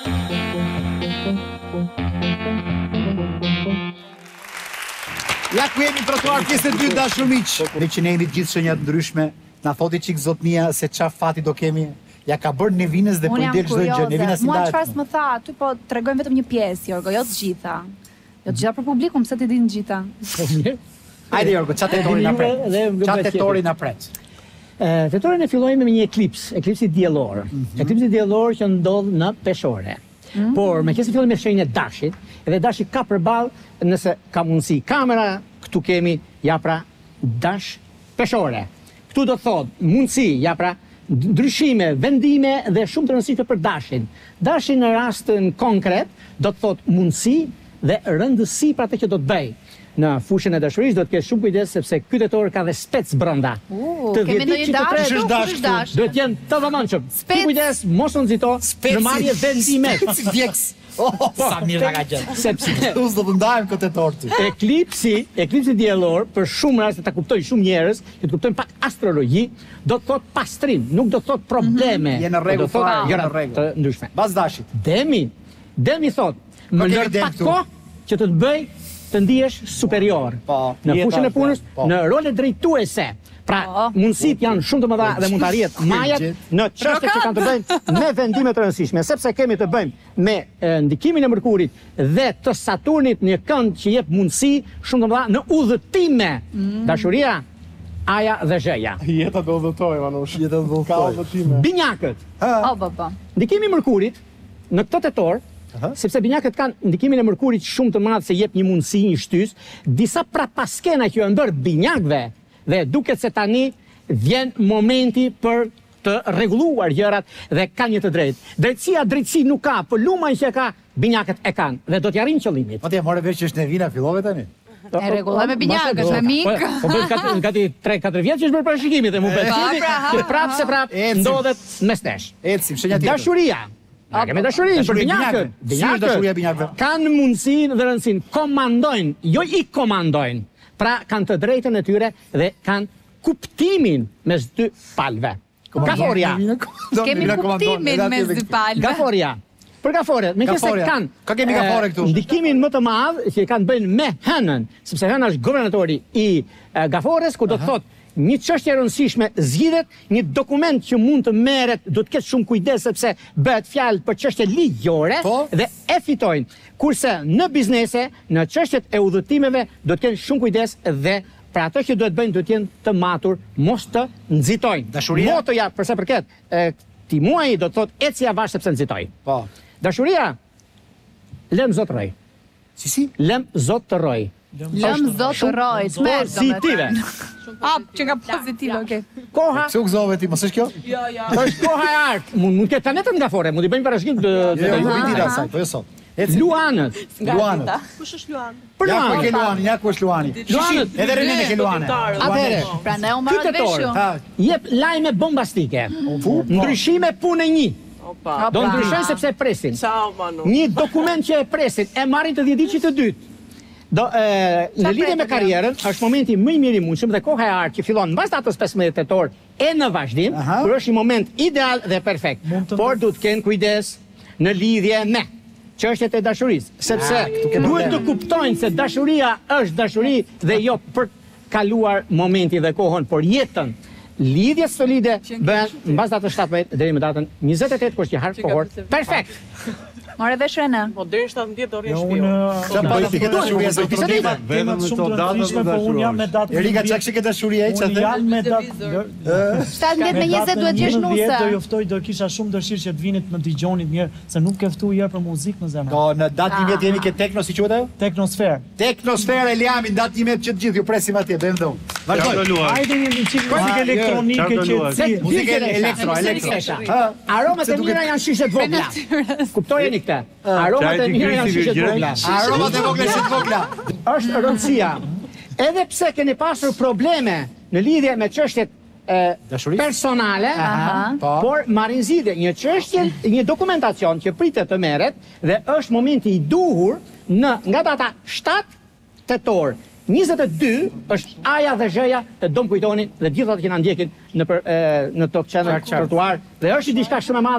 Ja ku jemi trotuar pjesë e dytë dashur miq. Ne që ne jemi gjithë shenja të ndryshme, na thoti çik zotnia se çfarë fati do kemi. Ja ka bërë Nevinës dhe po i del çdo gjë. Nevina si Mua ndahet. çfarë s'më tha, aty po tregojmë vetëm një pjesë, Jorgo, jo të gjitha. Jo të gjitha për publikum, pse ti din të gjitha. Hajde Jorgo, çfarë tetori na pret? Çfarë tetori na pret? Tetorin e fillojmë me një eklipsi diellor. Eklipsi diellor që ndodh në peshore. Por me qëse fillojmë me shenjën e dashit, edhe dashi ka përballë, nëse ka mundësi kamera, këtu kemi ja pra dash peshore. Këtu do të thotë mundësi, ja pra ndryshime, vendime dhe shumë të rëndësishme për dashin. Dashi në rastin konkret do të thotë mundësi dhe rëndësi për atë që do të bëj. Në fushën e dashurisë do të kesh shumë kujdes sepse ky tetor ka dhe spec brenda. Kemi ndonjë dash? Duhet jenë të vëmendshëm. Kujdes, mos u nxito në marrje vendime. Vjeks. Sa mirë ka gjë. Sepse do të ndajmë këtë tetor ty. Eklipsi diellor për shumë raste ta kuptojnë shumë njerëz, që të kuptojnë pak astrologji, do të thotë pastrim, nuk do të thotë probleme. Je në rregull fare, je në të rregull. ndryshme. Bas dashit. Demi thotë, më lër pak kohë që të bëj të ndihesh superior. Në fushën e punës, në role drejtuese. Pra, mundësit janë shumë të mëdha dhe mund të arrihet majat në çështje që kanë të bëjnë me vendime të rëndësishme, sepse kemi të bëjmë me ndikimin e Mërkurit dhe të Saturnit, një kënd që jep mundësi shumë të mëdha në udhëtime. Dashuria, aja dhe zheja. Jeta do udhëtoj, Manush. Jeta do udhëtoj. Binjakët. Po. Ndikimi i Mërkurit në këtë tetor, sepse binjakët kanë ndikimin e Mërkurit shumë të madh se jep një mundësi, një shtys, disa prapaskena që janë bërë binjakëve dhe duket se tani vjen momenti për të rregulluar gjërat dhe ka një të drejtë. Drejtësi nuk ka, por lumaj që ka binjakët e kanë dhe do t'i arrijnë qëllimin. Po ti e morë vesh që është Nevina fillove tani. E rregulloj me binjakët, me mik. Po bën gati 3-4 vjet që është bërë parashikimit dhe mu bëhet që prapë se prapë ndodhet mes nesh. Ecim, shenja tjetër. Dashuria. Ne kemi dashurinë për binjakët. Dashuria binjakëve. Kanë mundësinë dhe rëndësinë, komandojnë, jo i komandojnë. Pra kanë të drejtën e tyre dhe kanë kuptimin mes dy palëve. Gaforia. Kemi kuptimin mes dy palëve. Gaforia. Për gaforet, me qëse kanë Ka kemi gafore këtu. ndikimin më të madh që kanë bëjnë me hënën, sepse hëna është guvernatori i gafores, ku do të thotë një çështje e rëndësishme zgjidhet, një dokument që mund të merret, do të ketë shumë kujdes sepse bëhet fjalë për çështje ligjore dhe e fitojnë. Kurse në biznese, në çështjet e udhëtimeve do të kenë shumë kujdes dhe për ato që duhet bëjnë do të jenë të matur, mos të nxitojnë. Dashuria? Motoja për sa përket këtij muaji do të thotë eci avash sepse nxitoj. Po. Dashuria, lëm zot roj. Si? Lëm zot të roj. Lëm zot të roj, smerë Pozitive. Që nga pozitive, okej. Koha, Se u gëzove ti, mos është kjo? është koha e artë. Mund ketë tanetën nga fore, mund i bëjmë parashkim të Jo, i dira asaj, po jo sot. Luanët. Luanët. Kush është Luan? Për Ja ku Luanët. ke Luani, ja ku është Luani. Luanët. Edhe Renene ke Luane. Atëre, Pra ne u ky marrë tetor veshju. jep lajme bombastike. Ndryshime punë një. Opa. Do ndryshojnë sepse e presin. Ciao, Manu. Një dokument që e presin, e marrin të dhjetë të dytë. Në lidhje me karrierën, është momenti më i mirë i mundshëm dhe koha e artë që fillon mbas datës 15 tetor e në vazhdim, kur është një moment ideal dhe perfekt. Por duhet të kenë kujdes në lidhje me çështjet e dashurisë, sepse duhet të kuptojnë se dashuria është dashuri dhe jo për kaluar momenti dhe kohën, por jetën. Lidhjet solide bëhen mbas datës 17 deri në datën 28 kur është harë kohor. Perfekt. More vesh Rene. Po deri 17 do rri Unë shtëpi. Sa pa ti ke dashuria sa problema. temat shumë të rëndësishme, po unë jam me datë. Erika çka kishte dashuria Unë çatë? jam me datë. 17 me 20 duhet jesh Do nuse. juftoj, do kisha shumë dëshirë që të vinit më dëgjonit mirë, se nuk ke ftuar herë për muzikë në zemër. Po në datë 11 jemi ke Tekno, si quhet ajo? Teknosferë. Teknosfera Eliami, datë 11 që të gjithë ju presim atje, bëjmë dhon. Vazhdoj. Hajde një çik muzikë elektronike që Muzikë elektro. Aromat e mira janë shishe të vogla. Kuptojeni këtë? Aromat e mira janë shishe të vogla. Aromat e vogla si të vogla. Është rëndësia. Edhe pse keni pasur probleme në lidhje me çështjet personale, por marrin zgjidhje një çështje, një dokumentacion që pritet të merret dhe është momenti i duhur nga data 7 tetor 22 është aja dhe zheja të do më kujtoni dhe gjithat që na ndjekin në Top Channel trotuar dhe është diçka shumë e madhe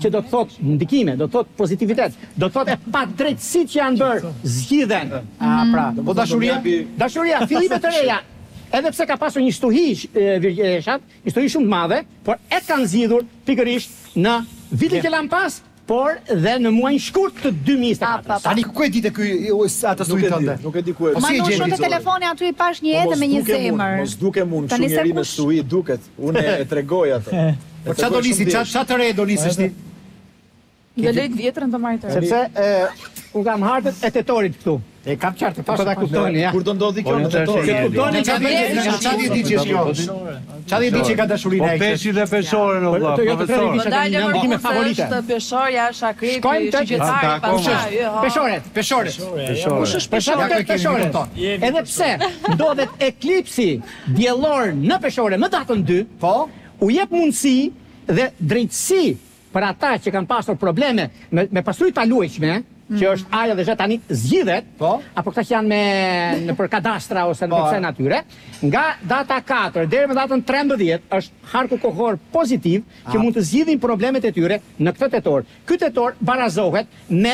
që do të thotë ndikime, do të thotë pozitivitet, do të thotë e pa drejtësit që janë bërë zgjidhen. Pra, po dashuria? Dashuria, fillime të reja, edhe pse ka pasur një shtuhi Virgjëreshat, një shtuhi shumë të madhe, por e kanë zgjidhur pikërisht në vitin që lan pas, por dhe në muajin shkurt të 2024. Tani ku e ditë ky atë studi tënde? Nuk e di ku e. Ma në shumë të telefoni aty i pash një jetë me një zemër. Mos duke mund, shumë njeri me stui duket. Unë e tregoj atë. Po çfarë do nisi, çfarë të re do nisësh ti? Dhe lejt vjetrën të marrë të re. Sepse unë kam hartët e tetorit këtu. E kam qartë, Po ta kuptoni, ja. Kur do ndodhi kjo në tetor? Kuptoni çfarë di që është kjo? Çfarë di që ka dashurinë ai? Peshit dhe peshore në vlla, profesor. Dalë më ndikime favorite. Është peshorja, është akrepi, Shkojmë te shigjetari, pastaj. Peshoret. Kush është peshore? Peshoret. Edhe pse ndodhet eklipsi diellor në peshore më datën 2, Po? u jep mundësi dhe drejtësi për ata që kanë pasur probleme me pasuri talueshme, që është ajo dhe tani zgjidhet, apo këta që janë në për kadastra ose në përse natyre, nga data 4 deri në datën 13 është harku kohor pozitiv që mund të zgjidhin problemet e tyre në këtë tetor. Ky tetor barazohet me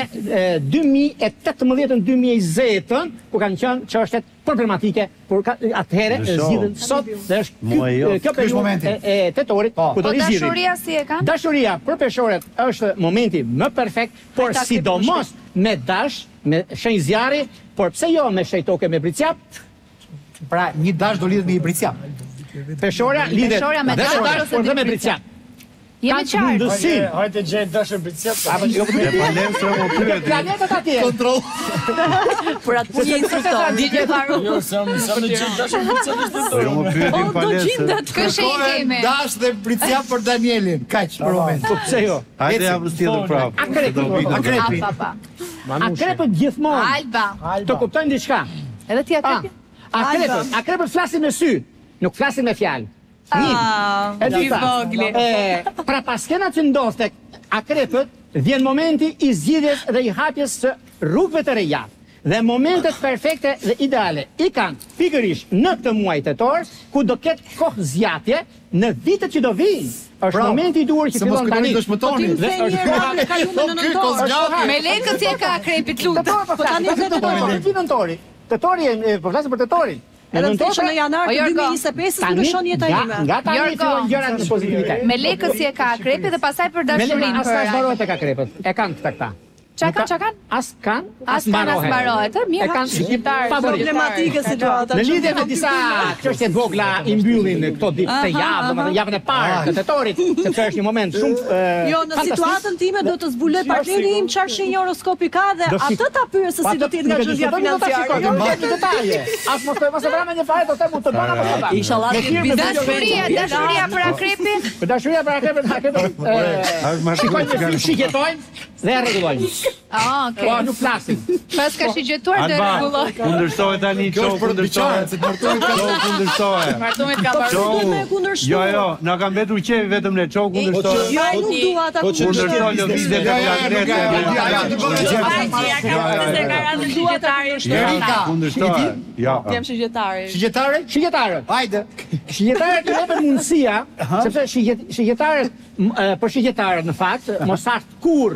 2018-2020, ku kanë qenë çështjet problematike, por atëherë zgjidhen sot dhe është kjo periudhë e tetorit ku do të zgjidhin. Dashuria si e kanë? Dashuria për peshorët është momenti më perfekt, por sidomos me dash, me shenjë zjarri, por pse jo me shejtoke me bricjap? Pra, një dash do lidhet me një bricjap. Peshorja lidhet me dash por dhe me bricjap. Jemi qartë. Hajde gjej dashur bricjap. Planetet atje. Kontroll. Për atë punë insiston, ditë varu. Jo, sa më gjej dashur bricjap është tetor. Jo më pyetin palesë. Kështu kemi. Dash dhe bricjap për Danielin. Kaq për moment. Po pse jo? Hajde javës tjetër prapë. Akrepi. Akrepët gjithmonë. Alba. Të kuptojnë diçka. Edhe ti akrepi? Akrepët flasin me sy, nuk flasin me fjalë. Pra paskena që ndodh tek akrepët, vjen momenti i zgjidhjes dhe i hapjes së rrugëve të reja. Dhe momentet perfekte dhe ideale i kanë pikërisht në këtë muaj tetor, ku do ketë kohë zgjatje në vitet që do vinë. Është momenti i duhur që fillon tani. Me lekët si e ka akrepit lutë. Po tani nëntori. Tetori, po flasim për tetorin. Edhe më thoshe në janar të 2025 nuk shon jeta ime. Nga tani fillon gjërat në pozitivitet. Me lekët si e ka akrepit dhe pastaj për dashurinë për. As mbarohet tek akrepët. E kanë këta. Çka kanë? As mbarohet. Mirë, kanë shqiptar problematike situata. Në lidhje me disa çështje të vogla i mbyllin këto ditë të javë, domethënë javën e parë të tetorit, sepse është një moment shumë Jo, në situatën time do të zbuloj partneri im çfarë shenjë horoskopi ka dhe atë ta pyes se si do të jetë nga zhvillja financiare. Jo, në detaje. As mos të vramë një fare, do të them të bëna apo të bëna. Inshallah. Dashuria për akrepin. Për dashuria për akrepin, shikojmë shikjetojmë dhe rregullojmë. Okej. Po nuk flasim. Pas ka shigjetuar dhe rregulloj. Kundërshtohet tani çoku kundërshtohet. Martumit ka bërë. Jo, na ka mbetur qefi vetëm ne çoku kundërshtohet. Jo, nuk dua ata kundërshtohet lëvizjet e kundërshtohet. Jo. Jam shigjetari. Shigjetarët. Hajde. Shigjetarët i japin mundësia, sepse shigjetarët për shigjetarët në fakt mos art kur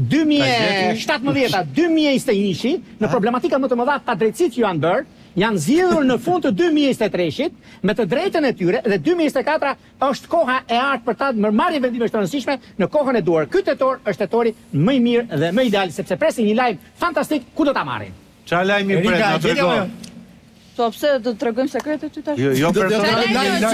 2017-2021 në problematika më të mëdha pa drejtësi që janë bërë, janë zgjidhur në fund të 2023-shit me të drejtën e tyre dhe 2024 është koha e artë për ta marrë vendimesh të rëndësishme në kohën e duar. Ky tetor është tetori më i mirë dhe më ideal sepse presin një lajm fantastik ku do ta marrin. Çfarë lajmi pret na tregon? Po pse do të tregojmë sekretet ty tash? Jo personale.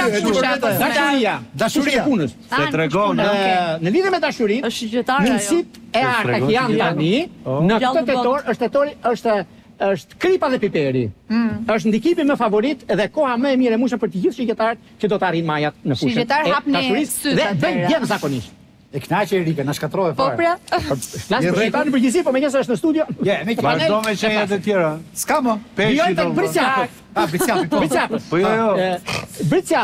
Dashuria punës. Se tregon. Në lidhje me dashurinë, Është shigjetare ajo. mundësit e arta që janë tani në këtë tetor është kripa dhe piperi. Është ndikimi më favorit dhe koha më e mirë e mushën për të gjithë shigjetarët që do të arrijnë majat në fushën. Shigjetar hapni syt dhe atëherë. vjen zakonisht. E knaqe Erika, na shkatrove Po fare. pra. Flas për shigjetarën në përgjithësi, po megjithëse është në studio. Vazhdo me shenjat e tjera. S'ka më. Vijojnë tek bricjapët. Bricjapit, po. Bricjapët. Po jo.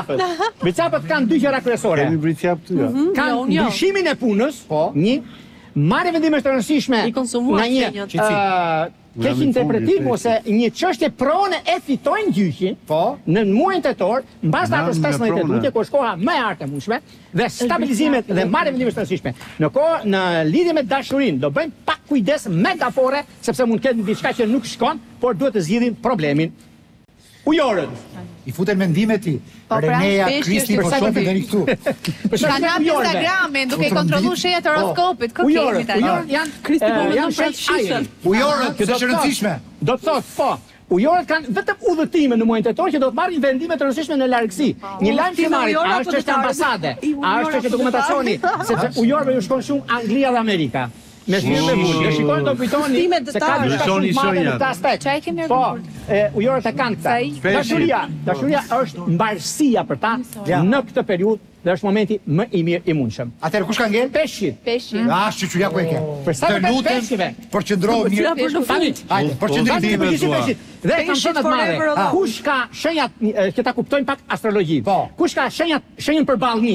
Bricjapët kanë dy gjëra kryesore. Kemi bricjap ty. Kanë ndryshimin e punës, një, marrë vendime të rëndësishme I konsumuar në një shenjat. keq interpretim ose një çështje prone e fitojnë gjyqin në muajin tetor, mbas datës 15 lutje, ku është koha më e artë e mundshme dhe stabilizimet dhe marrë vendime të rëndësishme. Në lidhje me dashurinë do bëjmë pak kujdes metafore, sepse mund të ketë diçka që nuk shkon, por duhet të zgjidhim problemin. Ujorët. I futen mendimet ti. Po, pra, Reneja, shpesh Kristi, po shofi deri këtu. Ka në Instagramin, duke i kontrollu shenjat e horoskopit. Kë kemi tani? Ujorët janë Kristi po më janë prej ajri. Ujorët, që është e rëndësishme. Do të thotë, po, ujorët kanë vetëm udhëtime në muajin tetor që do të marrin vendime të rëndësishme në largësi. Një lajm që marrin, a është çështje ambasade, a është çështje dokumentacioni, sepse ujorëve ju shkon shumë Anglia dhe Amerika. Me shpirë me vull, dhe shikojnë do kujtoni se ka diçka shumë të madhe në këtë aspekt. Çfarë kemi Po, ujorët e kanë këta. Dashuria është mbarësia për ta në këtë periudhë dhe është momenti më i mirë i mundshëm. Atëherë kush ka ngel? Peshqit. Peshqit. Shqyqyria ku e ke. Për sa Të të lutem, peshqive. përqendrohu mirë. Hajde, përqendrim Tani tim. përgjithësi peshqit. Dhe kam Peshqit thënë të forever madhe. alone. Kush ka shenjat që ta kuptojnë pak astrologji. Kush ka shenjën për ballë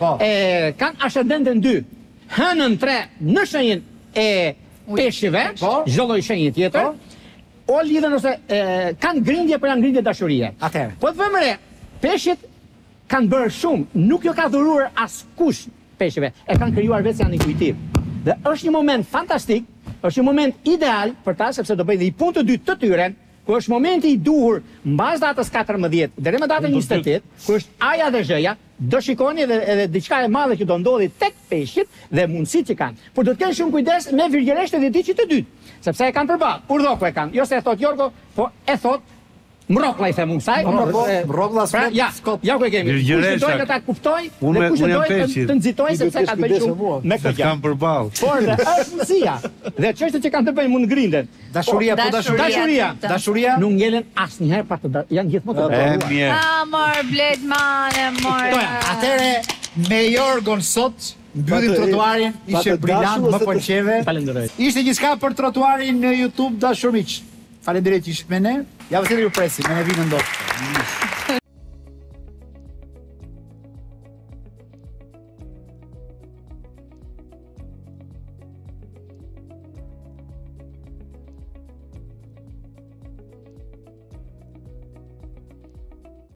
1. Kanë ascendenten 2. Hënën 3 në shenjën e peshqive, çdo lloj shenjë tjetër. O lidhen ose kanë grindje për ngritje dashurie. Atëherë. Po të vëmë re, peshqit kanë bërë shumë, nuk jo ka dhuruar askush peshqive, e kanë krijuar vetë janë intuitiv. Dhe është një moment fantastik, është një moment ideal për ta sepse do bëjë dhe i punë të dytë të tyre, ku është momenti i duhur mbas datës 14 deri në datën 28, ku është aja dhe zhëja, do shikoni edhe diçka e madhe që do ndodhi tek peshqit dhe mundësitë që kanë. Por do të kenë shumë kujdes me virgjëreshtë dhe diçit të dytë, sepse e kanë përballë. Urdhoko e kanë, jo se e thot Jorgo, po e thot mroklla i them kësaj. Mroklla skop. Ja ku e kemi. Kush do të ta kuptoj dhe kush do të nxitojë sepse ka bëj shumë me këtë gjë. Kam përballë. Por dhe është mundësia. Dhe çështjet që kanë të bëjnë mund grinden. Dashuria, po dashuria nuk ngelen asnjëherë pa të janë gjithmonë të mirë. Mor Bledmane, mor. Atëre me Jorgon sot mbyllim trotuarin, ishte brillant, më pëlqeve. Falenderoj. Ishte gjithçka për trotuarin në YouTube dashur miq. Faleminderit që ishit me ne. Ja vëse ju presim, me ne vinë ndoshta.